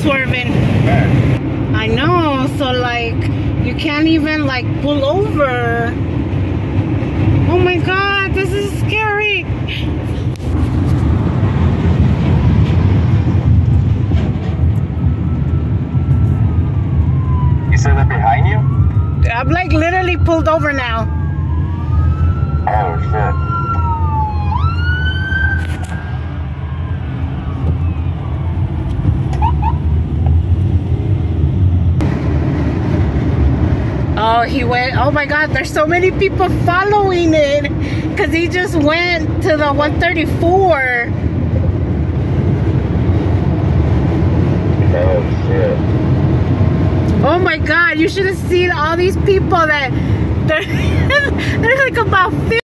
swerving. I know, so like you can't even like pull over. Oh my god, this is scary. You said that behind you? I'm like literally pulled over now. Oh shit. Oh, he went. Oh my god, there's so many people following it because he just went to the 134. Oh shit. Oh my god, you should have seen all these people that there's like about 50